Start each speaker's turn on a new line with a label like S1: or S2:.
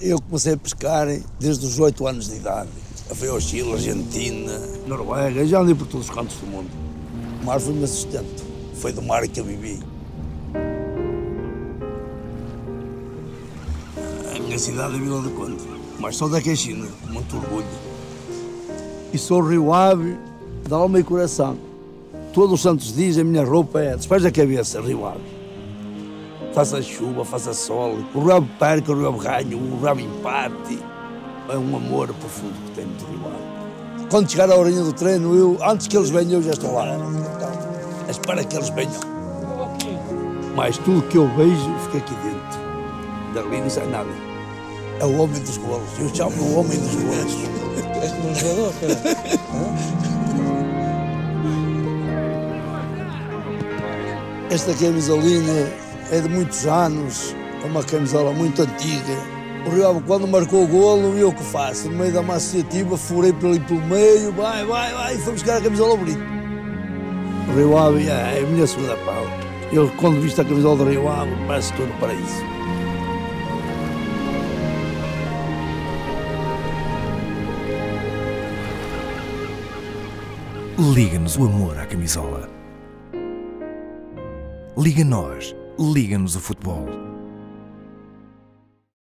S1: Eu comecei a pescar desde os 8 anos de idade. Eu fui ao Chile, Argentina, Noruega, já andei por todos os cantos do mundo. O mar foi o meu sustento. Foi do mar que eu vivi. A minha cidade é Vila do Conde, mas sou da Queixina, com muito orgulho. E sou o Rio Ave, da alma e coração. Todos os santos dias a minha roupa é dos pés da cabeça, Rio Ave. Faça chuva, faça sol, o Rio Ave perca, o Rio Ave ganha, o Rio Ave empate. É um amor profundo que tenho do Rio Ave. Quando chegar à horinha do treino, antes que eles venham, eu já estou lá. Espero que eles venham. Mas tudo que eu vejo fica aqui dentro. Dali não sai nada. É o homem dos golos. Eu chamo o homem dos golos.
S2: És um jogador, cara.
S1: Esta camisolinha é de muitos anos. É uma camisola muito antiga. O Rio Ave, quando marcou o golo, eu o que faço? No meio da massa associativa, furei por ali pelo meio, vai, e fui buscar a camisola ao Brito. O Rio Ave é a minha segunda pau. Eu, quando visto a camisola do Rio Ave, parece que estou no paraíso.
S3: Liga-nos o amor à camisola. Liga-nos o futebol.